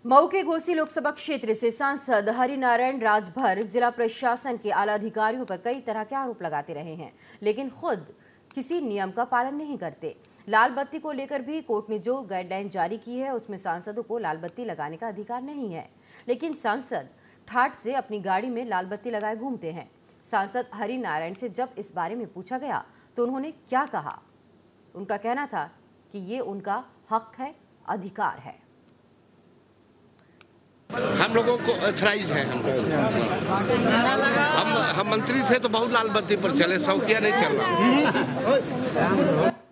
मऊ के घोसी लोकसभा क्षेत्र से सांसद हरिनारायण राजभर जिला प्रशासन के आला अधिकारियों पर कई तरह के आरोप लगाते रहे हैं, लेकिन खुद किसी नियम का पालन नहीं करते। लाल बत्ती को लेकर भी कोर्ट ने जो गाइडलाइन जारी की है उसमें सांसदों को लाल बत्ती लगाने का अधिकार नहीं है, लेकिन सांसद ठाठ से अपनी गाड़ी में लाल बत्ती लगाए घूमते हैं। सांसद हरिनारायण से जब इस बारे में पूछा गया तो उन्होंने क्या कहा? उनका कहना था कि ये उनका हक है, अधिकार है। हम लोगों को अथराइज है। हम मंत्री थे तो बहुत लाल बत्ती पर चले, शौकिया नहीं चल रहा।